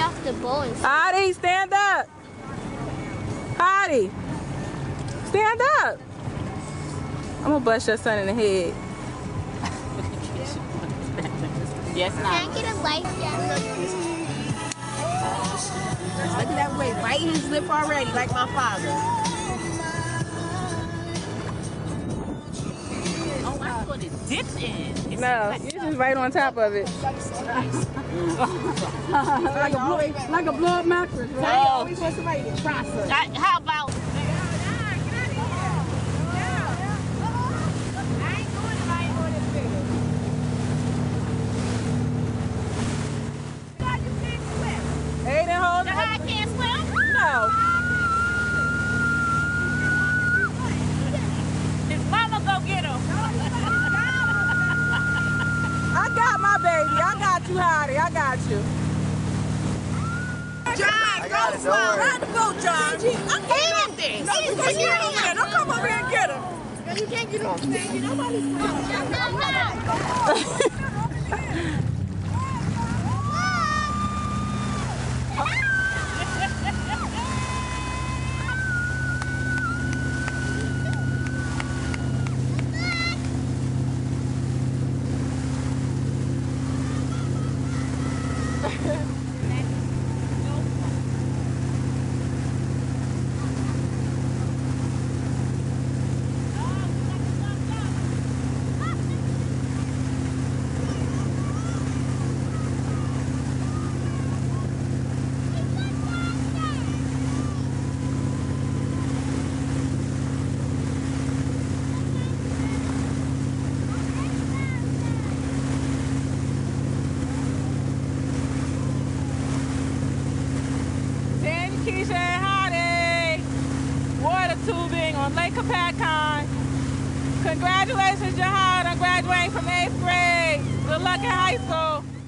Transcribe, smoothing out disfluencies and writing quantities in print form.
off the bowl and Heidi, stand up. Heidi, stand up. I'm gonna bust your son in the head. Yes, Can I get a life jacket? Look at that way, biting his lip already, like my father. Oh, I put it dip in. No, you're just right on top of it. like a blow-up mattress, right? I always want somebody to try something. How about... Aiden, hold it. I can't swim? No. His mama go get him. I got my baby. I got you, Heidi. I got you. John, go swim. Ride the boat, John. I can't do this. No, you can't get over here. Don't come over here and get him. No, you can't get over here. Nobody's Keisha and Heidi, water tubing on Lake Kapatcon. Congratulations, Jahad, on graduating from 8th grade. Good luck in high school.